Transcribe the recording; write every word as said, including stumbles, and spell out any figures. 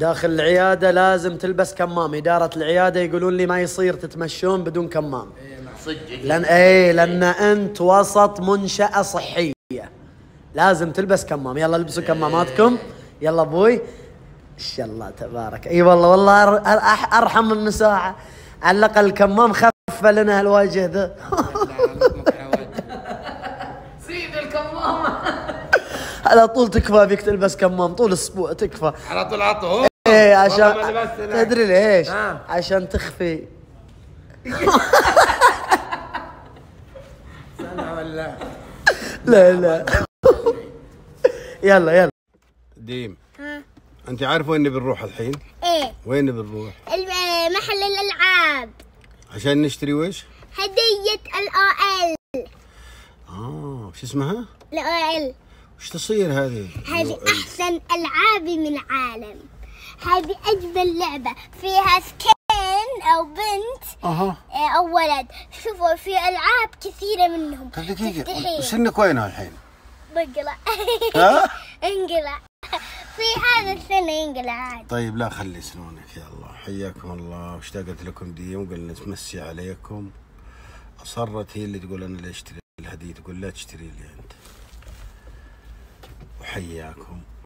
داخل العيادة لازم تلبس كمام. إدارة العيادة يقولون لي ما يصير تتمشون بدون كمام. لأن إيه لأن أنت وسط منشأة صحية، لازم تلبس كمام. يلا البسوا كماماتكم. يلا أبوي. إن شاء الله تبارك. إي والله والله أرحم من ساعة. على الأقل الكمام خفة لنا هالوجه ذا. سيد الكمام. على طول تكفى فيك تلبس كمام طول اسبوع تكفى. على طول عطوه. ايه عشان تدري ليش؟ آه. عشان تخفي. سنة ولا لا لا. يلا يلا. ديم. ها. انت عارفه وين بنروح الحين؟ ايه. وين بنروح؟ محل الالعاب. عشان نشتري وش؟ هدية الاو ال. اه شو اسمها؟ الاو ال. وش تصير هذه؟ هذه احسن العابي من العالم. هذه اجمل لعبة فيها سكين او بنت اها او ولد. شوفوا في العاب كثيرة منهم. دقيقة وسنك وينها الحين؟ بقلع. ها؟ انقلع. في هذا السنة ينقلع عادي. طيب لا خلي سنونك. يا الله حياكم الله واشتاقت لكم ديم وقلنا نتمسي عليكم. أصرت هي اللي تقول أنا اللي أشتري الهدية، تقول لا تشتري لي أنت. وحياكم.